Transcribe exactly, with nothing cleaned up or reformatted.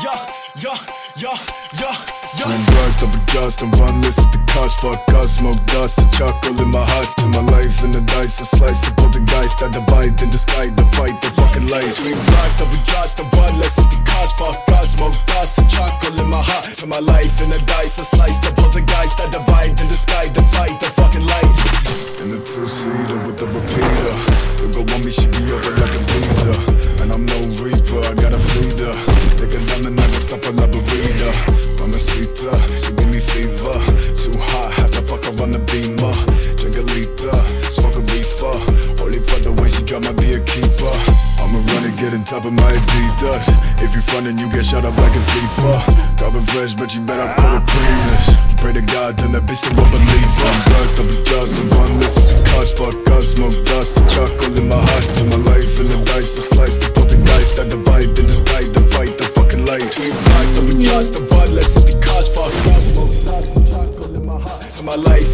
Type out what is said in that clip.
yeah, yeah, yeah, yeah, yeah. Twin drugs, double dust, and one list at the cost. Fuck us, smoke dust, the charcoal in my heart. To my life in the dice, I slice the poltergeist. I divide in the sky, the fight, the fucking light. Twin drugs, double dust, and one list at the cost. Fuck us, smoke dust, the charcoal in my heart. To my life in the dice, I slice the poltergeist. I divide in the sky, the fight, the fucking light. In the two-seater with the repeater, the girl want me, she be over like a visa. And I'm no reaper, I got a feeder. Take her down the night, we'll stop a la burrito. Mamacita, you give me fever. Too hot, have to fuck her on the beamer. Drink a liter, smoke a reefer. Only for the way she drive, might be a keeper. I'ma run and get on top of my Adidas. If you frontin', you get shot up like a FIFA. Carbon fresh, but you better call it Prius. Pray to God, then that bitch won't believe her. I'm drugs, double just, and one list at the cost. Fuck us, smoke dust, the charcoal in my heart. To my life in the dice, I slice the poltergeist. I divide in the sky, the fight, the fucking light. Twin drugs, double just, and one list at the cost. Fuck us, smoke dust, the charcoal in my heart. To my life